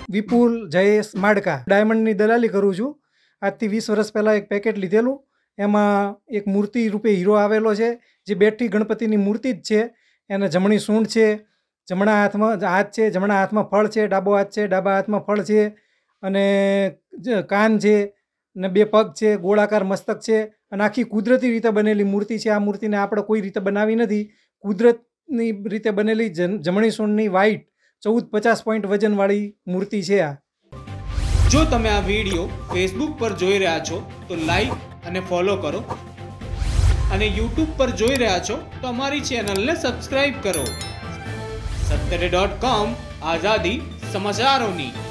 વિપુલ જયેશ માડકા, ડાયમંડની દલાલી કરું છું. આજથી 20 વર્ષ પહેલાં એક પેકેટ લીધેલું, એમાં એક મૂર્તિ રૂપે હીરો આવેલો છે, જે બેઠી ગણપતિની મૂર્તિ જ છે. એને જમણી સૂંઢ છે, જમણા હાથમાં હાથ છે, જમણા હાથમાં ફળ છે, ડાબો હાથ છે, ડાબા હાથમાં ફળ છે, અને કાન છે, ને 2 પગ છે, ગોળાકાર મસ્તક છે, અને આખી કુદરતી રીતે બનેલી મૂર્તિ છે. આ મૂર્તિને આપણે કોઈ રીતે બનાવી નથી, કુદરતની રીતે બનેલી જમણી સૂંઢની વ્હાઈટ 1450 પોઈન્ટ વજનવાળી મૂર્તિ છે આ. જો તમે આ વિડીયો ફેસબુક પર જોઈ રહ્યા છો તો લાઈક અને ફોલો કરો, અને યુટ્યુબ પર જોઈ રહ્યા છો તો અમારી ચેનલને સબસ્ક્રાઇબ કરો. 70.com આઝાદી સમાચારોની.